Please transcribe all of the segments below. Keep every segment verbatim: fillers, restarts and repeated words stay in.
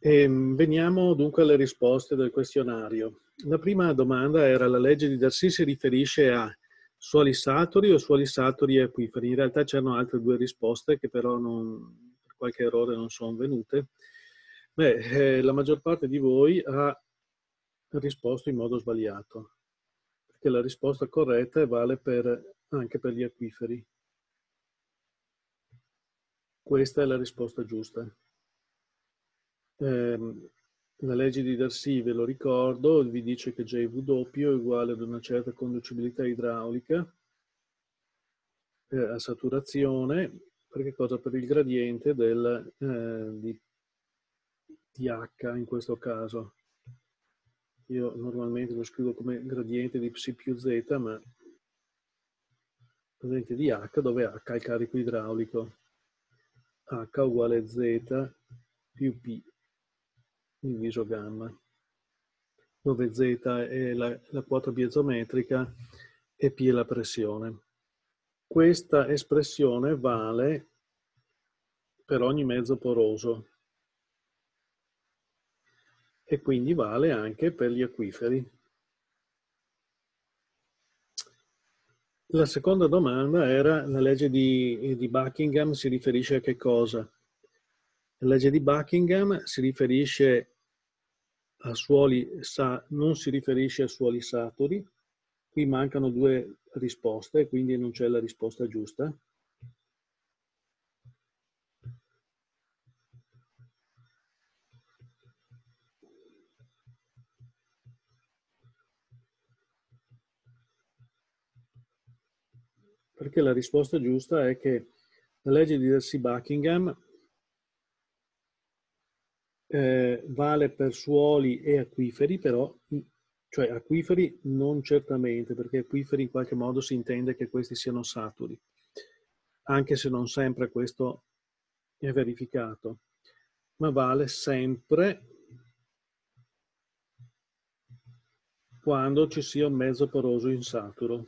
E veniamo dunque alle risposte del questionario. La prima domanda era: la legge di Darcy si riferisce a suoli saturi o suoli saturi e acquiferi? In realtà c'erano altre due risposte che però non, per qualche errore non sono venute. Beh, eh, la maggior parte di voi ha risposto in modo sbagliato, perché la risposta corretta vale per, anche per gli acquiferi. Questa è la risposta giusta. Eh, la legge di Darcy, ve lo ricordo, vi dice che J W è uguale ad una certa conducibilità idraulica eh, a saturazione, per che cosa? Per il gradiente del, eh, di, di H in questo caso. Io normalmente lo scrivo come gradiente di psi più z, ma gradiente di H, dove H è il carico idraulico. H uguale Z più P diviso gamma, dove Z è la, la quota piezometrica e P è la pressione. Questa espressione vale per ogni mezzo poroso e quindi vale anche per gli acquiferi. La seconda domanda era: la legge di, di Buckingham si riferisce a che cosa? La legge di Buckingham si riferisce a suoli, non si riferisce a suoli saturi. Qui mancano due risposte, quindi non c'è la risposta giusta. Perché la risposta giusta è che la legge di Darcy-Buckingham eh, vale per suoli e acquiferi, però, cioè acquiferi non certamente, perché acquiferi in qualche modo si intende che questi siano saturi, anche se non sempre questo è verificato, ma vale sempre quando ci sia un mezzo poroso insaturo.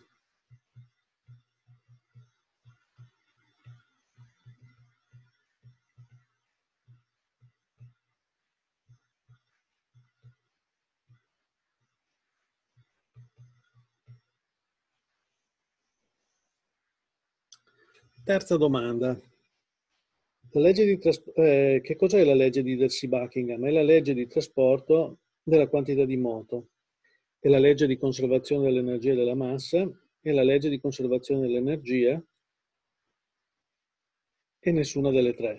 Terza domanda. La legge di eh, che cos'è la legge di Darcy-Buckingham? È la legge di trasporto della quantità di moto, è la legge di conservazione dell'energia e della massa, è la legge di conservazione dell'energia e nessuna delle tre.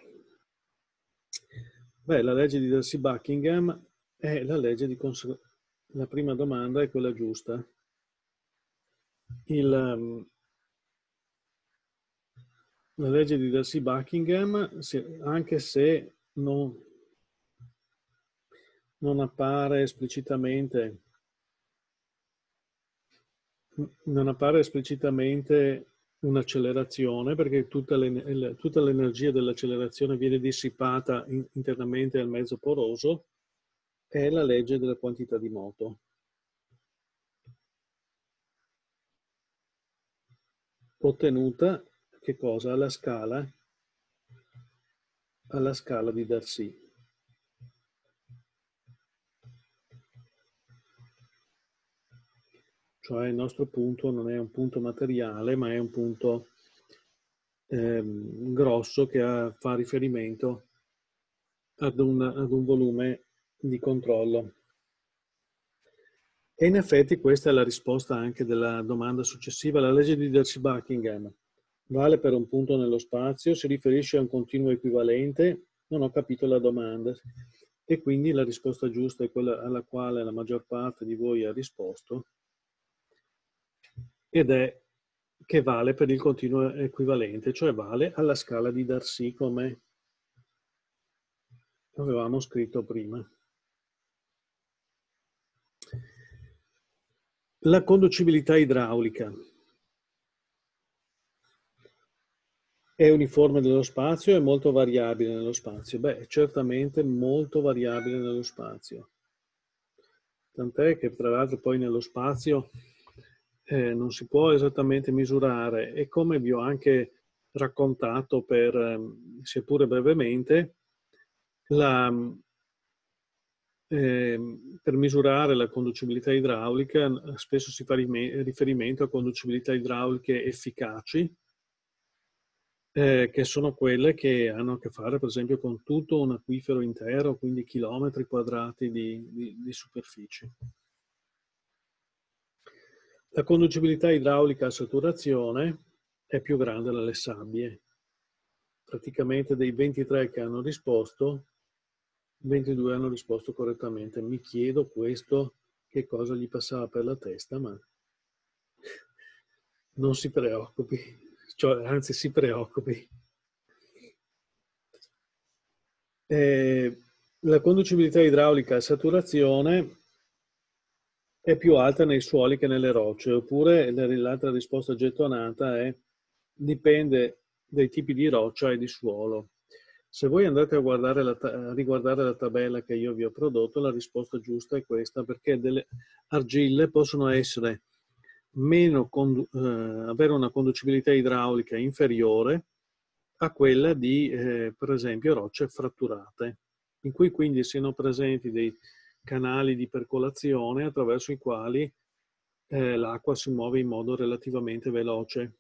Beh, la legge di Darcy-Buckingham è la legge di conservazione. La prima domanda è quella giusta. Il, um, la legge di Darcy-Buckingham, anche se non, non appare esplicitamente non appare esplicitamente un'accelerazione, perché tutta l'energia dell'accelerazione viene dissipata in, internamente al mezzo poroso, è la legge della quantità di moto. Ottenuta, che cosa? Alla scala, alla scala di Darcy. Cioè il nostro punto non è un punto materiale, ma è un punto ehm, grosso che ha, fa riferimento ad un, ad un volume di controllo. E in effetti questa è la risposta anche della domanda successiva. La legge di Darcy-Buckingham vale per un punto nello spazio, si riferisce a un continuo equivalente, non ho capito la domanda. E quindi la risposta giusta è quella alla quale la maggior parte di voi ha risposto, ed è che vale per il continuo equivalente, cioè vale alla scala di Darcy, come avevamo scritto prima. La conducibilità idraulica è uniforme nello spazio e molto variabile nello spazio? Beh, è certamente molto variabile nello spazio. Tant'è che tra l'altro poi nello spazio eh, non si può esattamente misurare, e come vi ho anche raccontato, per, seppure brevemente, la, Eh, per misurare la conducibilità idraulica spesso si fa riferimento a conducibilità idrauliche efficaci, eh, che sono quelle che hanno a che fare per esempio con tutto un acquifero intero, quindi chilometri quadrati di, di, di superficie. La conducibilità idraulica a saturazione è più grande nelle sabbie. Praticamente dei ventitré che hanno risposto, ventidue hanno risposto correttamente. Mi chiedo questo che cosa gli passava per la testa, ma non si preoccupi, cioè, anzi si preoccupi. Eh, la conducibilità idraulica a saturazione è più alta nei suoli che nelle rocce, oppure l'altra risposta gettonata è dipende dai tipi di roccia e di suolo. Se voi andate a, guardare la, a riguardare la tabella che io vi ho prodotto, la risposta giusta è questa, perché delle argille possono essere meno eh, avere una conducibilità idraulica inferiore a quella di, eh, per esempio, rocce fratturate, in cui quindi siano presenti dei canali di percolazione attraverso i quali eh, l'acqua si muove in modo relativamente veloce.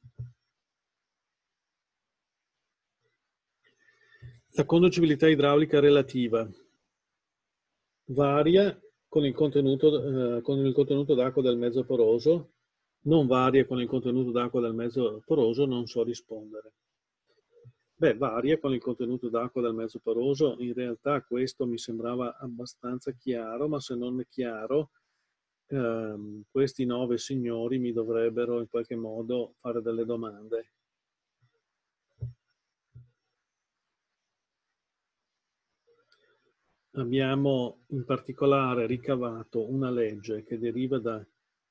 La conducibilità idraulica relativa varia con il contenuto, eh, con il contenuto d'acqua del mezzo poroso, non varia con il contenuto d'acqua del mezzo poroso, non so rispondere. Beh, varia con il contenuto d'acqua del mezzo poroso. In realtà questo mi sembrava abbastanza chiaro, ma se non è chiaro, ehm, questi nove signori mi dovrebbero in qualche modo fare delle domande. Abbiamo in particolare ricavato una legge che deriva da,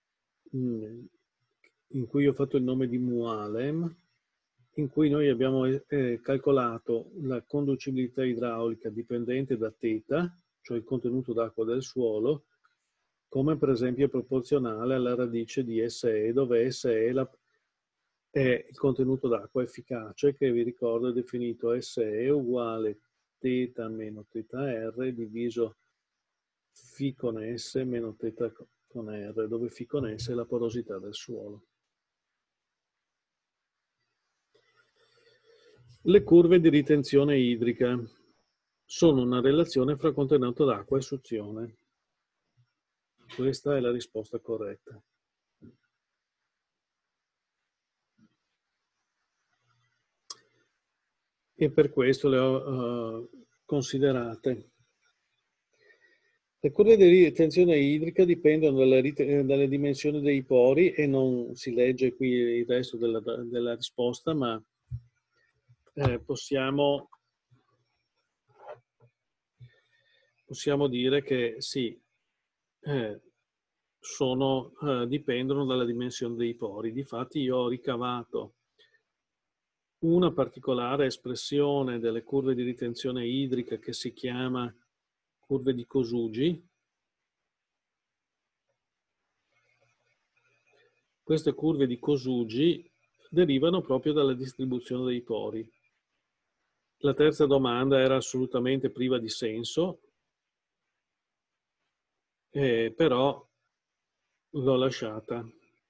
in cui ho fatto il nome di Mualem, in cui noi abbiamo eh, calcolato la conducibilità idraulica dipendente da θ, cioè il contenuto d'acqua del suolo, come per esempio proporzionale alla radice di S E, dove S E la, è il contenuto d'acqua efficace, che vi ricordo è definito S E uguale θ meno θr diviso φ con S meno θ con R, dove φ con S è la porosità del suolo. Le curve di ritenzione idrica sono una relazione fra contenuto d'acqua e suzione. Questa è la risposta corretta. E per questo le ho uh, considerate. Le curve di ritenzione idrica dipendono dalle, dalle dimensioni dei pori e non si legge qui il resto della, della risposta, ma eh, possiamo, possiamo dire che sì, eh, sono, eh, dipendono dalla dimensione dei pori. Difatti io ho ricavato una particolare espressione delle curve di ritenzione idrica che si chiama curve di Kosugi. Queste curve di Kosugi derivano proprio dalla distribuzione dei pori. La terza domanda era assolutamente priva di senso, eh, però l'ho lasciata.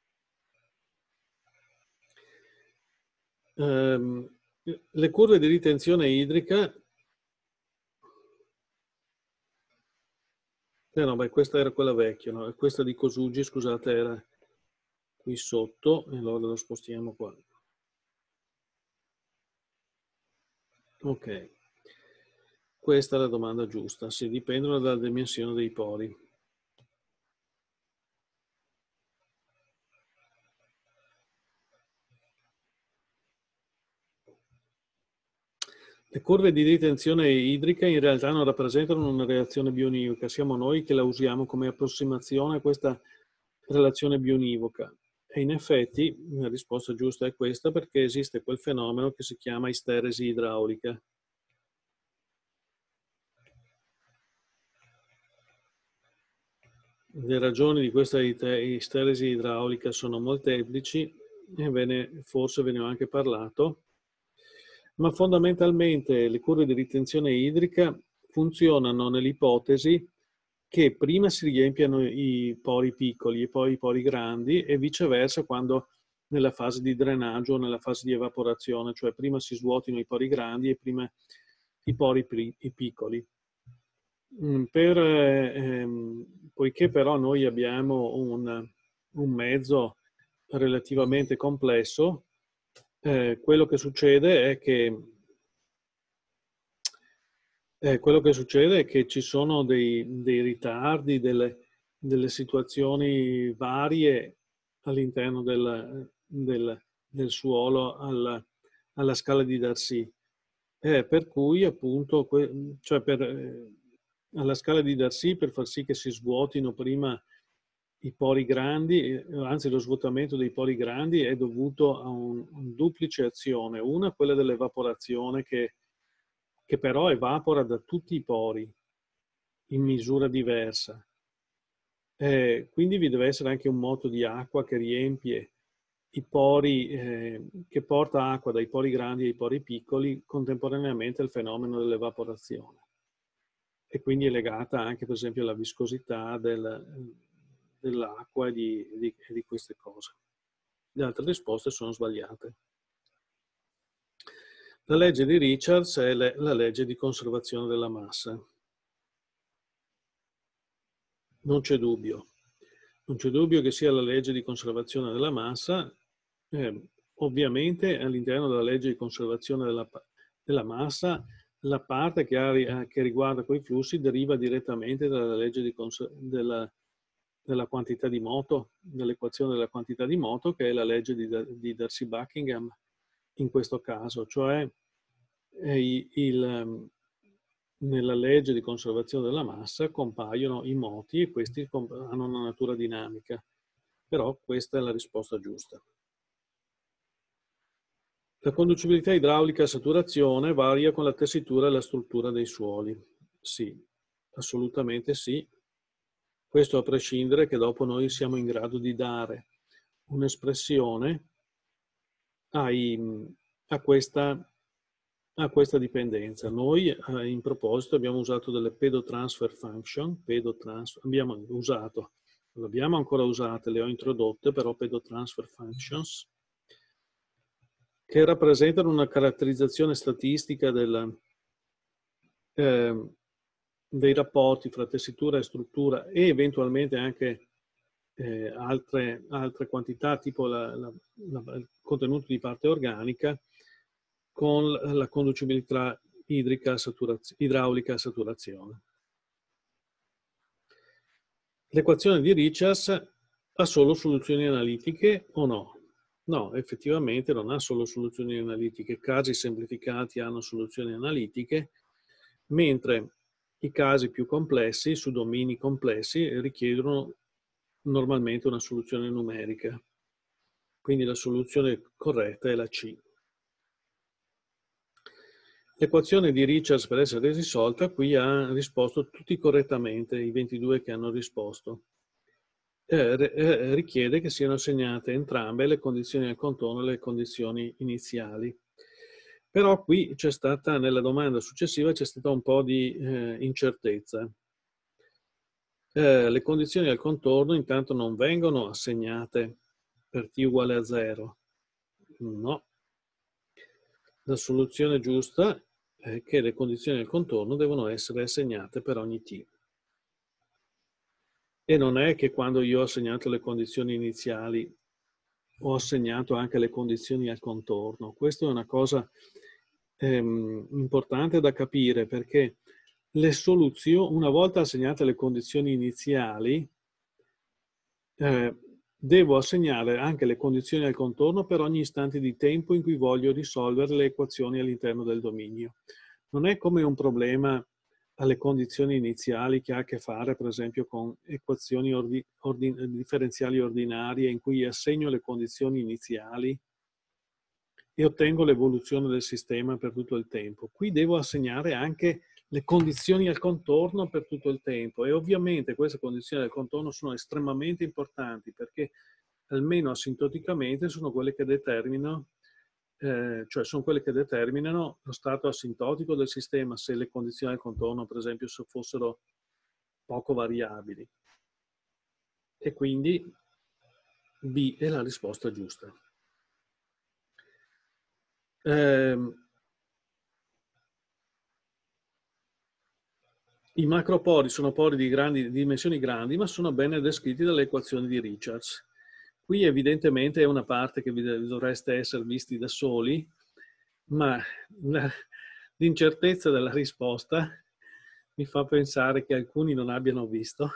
Um, le curve di ritenzione idrica, eh no, beh, questa era quella vecchia, no? Questa di Kosugi, scusate, era qui sotto, e allora lo spostiamo qua. Ok, questa è la domanda giusta, si dipendono dalla dimensione dei pori. Le curve di ritenzione idrica in realtà non rappresentano una reazione bionivoca, siamo noi che la usiamo come approssimazione a questa relazione bionivoca. E in effetti la risposta giusta è questa, perché esiste quel fenomeno che si chiama isteresi idraulica. Le ragioni di questa isteresi idraulica sono molteplici, e ve ne, forse ve ne ho anche parlato, ma fondamentalmente le curve di ritenzione idrica funzionano nell'ipotesi che prima si riempiano i pori piccoli e poi i pori grandi, e viceversa quando nella fase di drenaggio o nella fase di evaporazione, cioè prima si svuotino i pori grandi e prima i pori i piccoli. Per, ehm, poiché però noi abbiamo un, un mezzo relativamente complesso, eh, quello che succede è che Eh, quello che succede è che ci sono dei, dei ritardi, delle, delle situazioni varie all'interno del, del, del suolo alla, alla scala di Darcy. Eh, per cui appunto, que, cioè per, eh, alla scala di Darcy, per far sì che si svuotino prima i pori grandi, eh, anzi lo svuotamento dei pori grandi è dovuto a un, un duplice azione. Una, quella dell'evaporazione che che però evapora da tutti i pori in misura diversa. Eh, quindi vi deve essere anche un moto di acqua che riempie i pori, eh, che porta acqua dai pori grandi ai pori piccoli contemporaneamente al fenomeno dell'evaporazione. E quindi è legata anche, per esempio, alla viscosità del, dell'acqua e di, di, di queste cose. Le altre risposte sono sbagliate. La legge di Richards è le, la legge di conservazione della massa. Non c'è dubbio. Non c'è dubbio che sia la legge di conservazione della massa. Eh, ovviamente all'interno della legge di conservazione della, della massa la parte che, ha, che riguarda quei flussi deriva direttamente dalla legge di della, della quantità di moto, dell'equazione della quantità di moto, che è la legge di, di Darcy-Buckingham in questo caso, cioè eh, il, nella legge di conservazione della massa compaiono i moti e questi hanno una natura dinamica. Però questa è la risposta giusta. La conducibilità idraulica a saturazione varia con la tessitura e la struttura dei suoli. Sì, assolutamente sì. Questo a prescindere che dopo noi siamo in grado di dare un'espressione a questa, a questa dipendenza. Noi eh, in proposito abbiamo usato delle pedotransfer function, pedotransfer, abbiamo usato, non le abbiamo ancora usate, le ho introdotte, però pedotransfer functions, che rappresentano una caratterizzazione statistica del, eh, dei rapporti fra tessitura e struttura e eventualmente anche eh, altre, altre quantità, tipo la, la, la, il contenuto di parte organica, con la conducibilità idrica idraulica a saturazione. L'equazione di Richards ha solo soluzioni analitiche o no? No, effettivamente non ha solo soluzioni analitiche. Casi semplificati hanno soluzioni analitiche, mentre i casi più complessi, su domini complessi, richiedono normalmente una soluzione numerica. Quindi la soluzione corretta è la C. L'equazione di Richards, per essere risolta, qui ha risposto tutti correttamente, i ventidue che hanno risposto. Eh, richiede che siano assegnate entrambe le condizioni al contorno e le condizioni iniziali. Però qui c'è stata, nella domanda successiva, c'è stata un po' di eh, incertezza. Eh, le condizioni al contorno intanto non vengono assegnate per t uguale a zero. No. La soluzione giusta è che le condizioni al contorno devono essere assegnate per ogni t. E non è che quando io ho assegnato le condizioni iniziali ho assegnato anche le condizioni al contorno. Questa è una cosa ehm, importante da capire, perché le soluzioni, una volta assegnate le condizioni iniziali, eh, devo assegnare anche le condizioni al contorno per ogni istante di tempo in cui voglio risolvere le equazioni all'interno del dominio. Non è come un problema alle condizioni iniziali che ha a che fare, per esempio, con equazioni ordi, ordi, differenziali ordinarie in cui assegno le condizioni iniziali e ottengo l'evoluzione del sistema per tutto il tempo. Qui devo assegnare anche le condizioni al contorno per tutto il tempo e ovviamente queste condizioni al contorno sono estremamente importanti perché almeno asintoticamente sono quelle che determinano Eh, cioè sono quelle che determinano lo stato asintotico del sistema. Se le condizioni al contorno, per esempio, se fossero poco variabili. E quindi B è la risposta giusta. Eh, I macropori sono pori di, grandi, di dimensioni grandi, ma sono bene descritti dalle equazioni di Richards. Qui evidentemente è una parte che vi dovreste essere visti da soli, ma l'incertezza della risposta mi fa pensare che alcuni non abbiano visto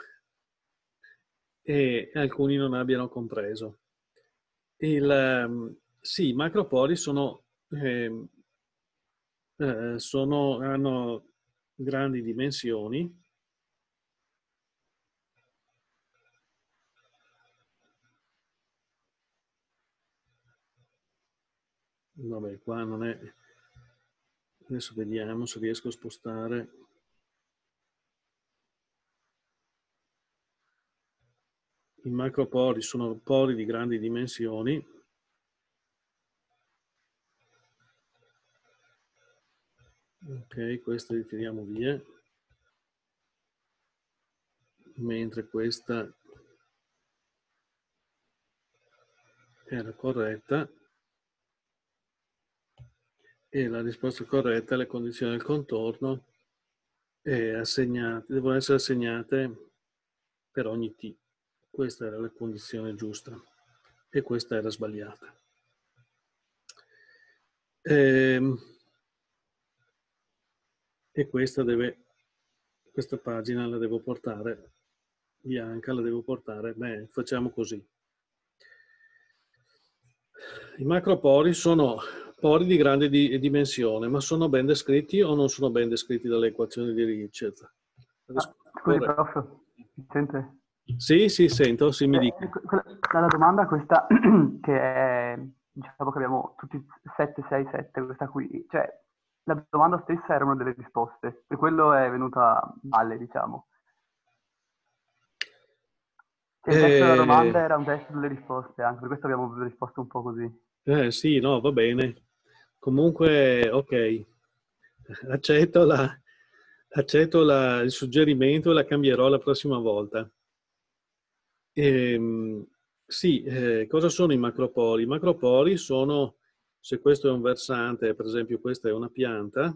e alcuni non abbiano compreso. Il, sì, i macropori sono, eh, eh, sono, hanno grandi dimensioni. Vabbè, qua non è... Adesso vediamo se riesco a spostare. I macropori sono pori di grandi dimensioni. Ok, questo li tiriamo via. Mentre questa era corretta. E la risposta corretta alle condizioni del contorno è assegnate, devono essere assegnate per ogni t. Questa era la condizione giusta e questa era sbagliata. E, e questa deve, questa pagina la devo portare bianca, la devo portare, beh, facciamo così. I macropori sono pori di grande di, dimensione, ma sono ben descritti o non sono ben descritti dalle equazioni di Richards? Ah, scusi, prof, mi sente? Sì, sì, sento, sì, mi Eh, dica. la domanda questa, che è, diciamo che abbiamo tutti sette, sei, sette, questa qui, cioè la domanda stessa era una delle risposte, per quello è venuta male, diciamo. Cioè, il testo della domanda Eh, era un testo delle risposte, anche per questo abbiamo risposto un po' così. eh, sì, no, va bene. Comunque, ok, accetto, la, accetto la, il suggerimento e la cambierò la prossima volta. Ehm, sì, eh, cosa sono i macropori? I macropori sono, se questo è un versante, per esempio questa è una pianta,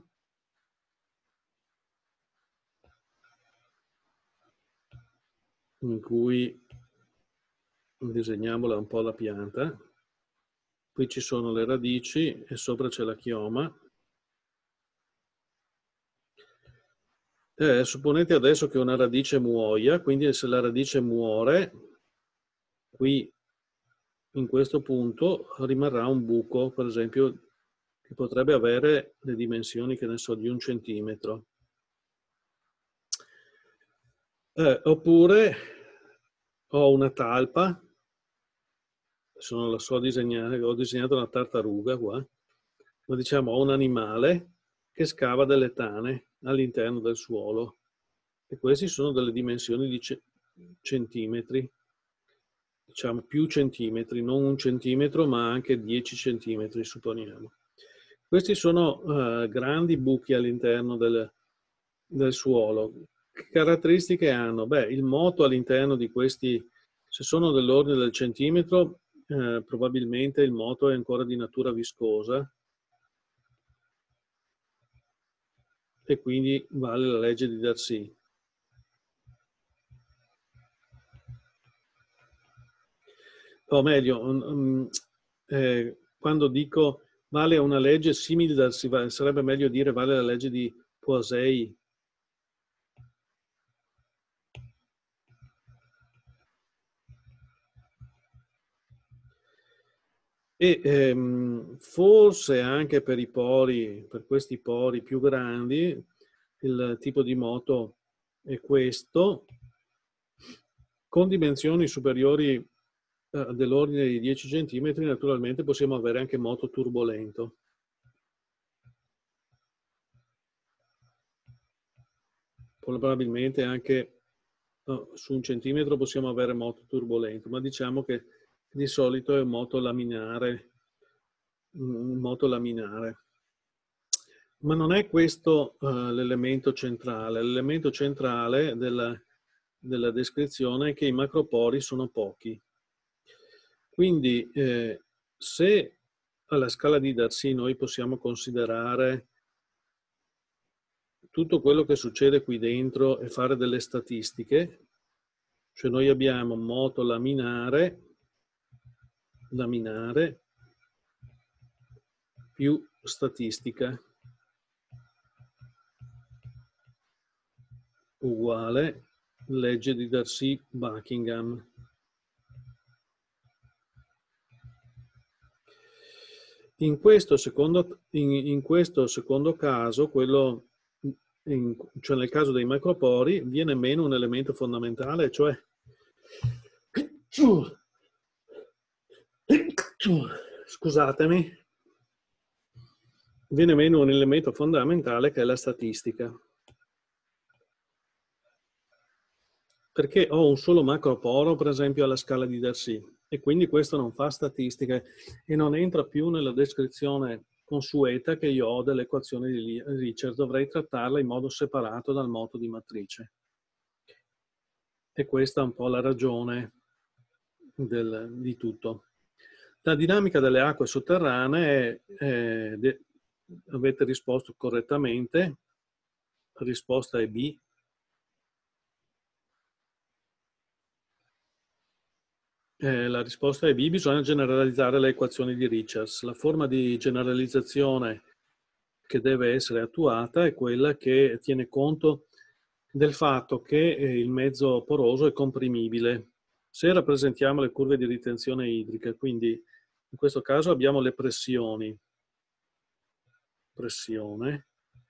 in cui disegniamola un po' la pianta, qui ci sono le radici e sopra c'è la chioma. Eh, supponete adesso che una radice muoia, quindi se la radice muore, qui in questo punto rimarrà un buco, per esempio, che potrebbe avere le dimensioni, che ne so, di un centimetro. Eh, oppure ho una talpa, adesso non la so disegnare, ho disegnato una tartaruga qua, ma diciamo ho un animale che scava delle tane all'interno del suolo e queste sono delle dimensioni di centimetri, diciamo più centimetri, non un centimetro ma anche dieci centimetri supponiamo. Questi sono uh, grandi buchi all'interno del, del suolo. Che caratteristiche hanno? Beh, il moto all'interno di questi, se sono dell'ordine del centimetro, eh, probabilmente il moto è ancora di natura viscosa e quindi vale la legge di Darcy. O meglio, um, eh, quando dico vale una legge simile a Darcy, sarebbe meglio dire vale la legge di Poiseuille. E ehm, forse anche per i pori, per questi pori più grandi, il tipo di moto è questo, con dimensioni superiori eh, dell'ordine di dieci centimetri, naturalmente possiamo avere anche moto turbolento. Probabilmente anche no, su un centimetro possiamo avere moto turbolento, ma diciamo che di solito è un moto laminare, un moto laminare. Ma non è questo uh, l'elemento centrale. L'elemento centrale del, della descrizione è che i macropori sono pochi. Quindi eh, se alla scala di Darcy noi possiamo considerare tutto quello che succede qui dentro e fare delle statistiche, cioè noi abbiamo moto laminare, laminare più statistica uguale legge di Darcy-Buckingham. In questo secondo, in, in questo secondo caso, quello in, cioè nel caso dei macropori, viene meno un elemento fondamentale, cioè scusatemi, viene meno un elemento fondamentale che è la statistica. Perché ho un solo macroporo, per esempio, alla scala di Darcy, e quindi questo non fa statistica e non entra più nella descrizione consueta che io ho dell'equazione di Richard. Dovrei trattarla in modo separato dal moto di matrice. E questa è un po' la ragione del, di tutto. La dinamica delle acque sotterranee, eh, de, avete risposto correttamente, la risposta è B. Eh, la risposta è B, bisogna generalizzare le equazioni di Richards. La forma di generalizzazione che deve essere attuata è quella che tiene conto del fatto che eh, il mezzo poroso è comprimibile. Se rappresentiamo le curve di ritenzione idrica, quindi in questo caso abbiamo le pressioni, pressione,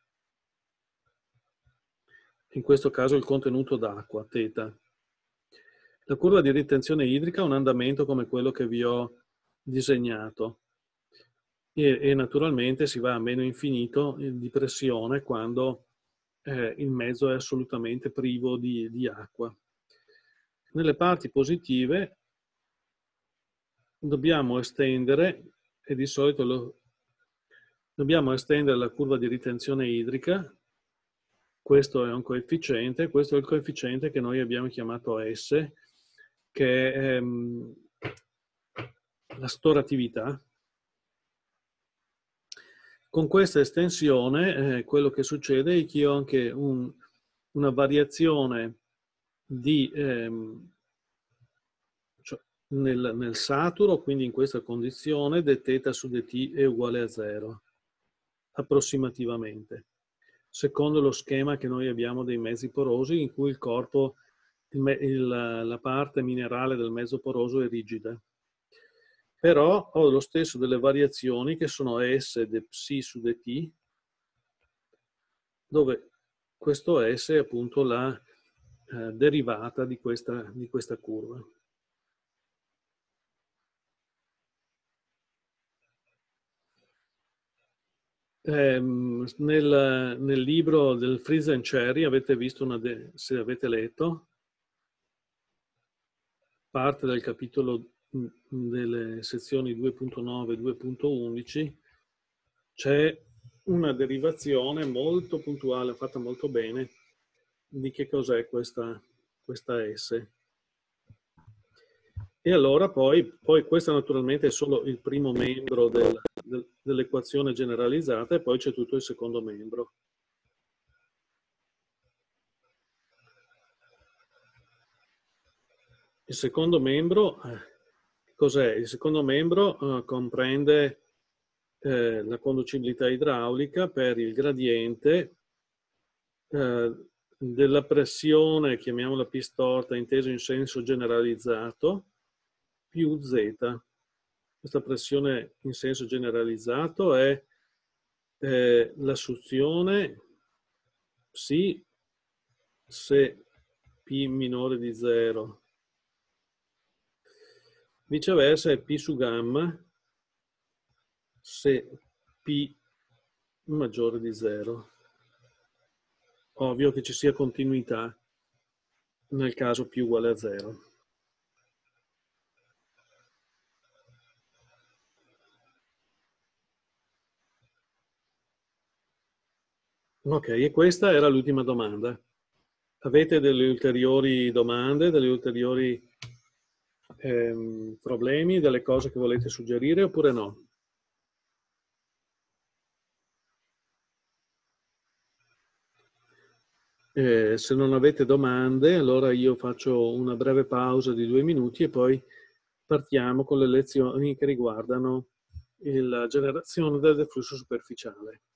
in questo caso il contenuto d'acqua, θ. La curva di ritenzione idrica ha un andamento come quello che vi ho disegnato e, e naturalmente si va a meno infinito di pressione quando eh, il mezzo è assolutamente privo di, di acqua. Nelle parti positive dobbiamo estendere, e di solito lo, dobbiamo estendere la curva di ritenzione idrica. Questo è un coefficiente, questo è il coefficiente che noi abbiamo chiamato S, che è ehm, la storatività. Con questa estensione eh, quello che succede è che ho anche un, una variazione di, ehm, cioè nel, nel saturo, quindi in questa condizione dθ su dt è uguale a zero, approssimativamente, secondo lo schema che noi abbiamo dei mezzi porosi in cui il corpo, il, il, la parte minerale del mezzo poroso è rigida. Però ho lo stesso delle variazioni che sono S de psi su dt, dove questo S è appunto la eh, derivata di questa, di questa curva. Eh, nel, nel libro del Freeze and Cherry avete visto una, de, se avete letto, parte del capitolo delle sezioni due punto nove e due punto undici, c'è una derivazione molto puntuale, fatta molto bene, di che cos'è questa, questa S. E allora poi, poi questo naturalmente è solo il primo membro del, del, dell'equazione generalizzata e poi c'è tutto il secondo membro. Il secondo membro, eh, cos'è? Il secondo membro eh, comprende eh, la conducibilità idraulica per il gradiente eh, della pressione, chiamiamola P storta, inteso in senso generalizzato, più Z. Questa pressione in senso generalizzato è eh, la suzione psi se P minore di zero. Viceversa è P su gamma se P maggiore di zero. Ovvio che ci sia continuità nel caso P uguale a zero. Ok, e questa era l'ultima domanda. Avete delle ulteriori domande, degli ulteriori ehm, problemi, delle cose che volete suggerire oppure no? Eh, se non avete domande, allora io faccio una breve pausa di due minuti e poi partiamo con le lezioni che riguardano la generazione del deflusso superficiale.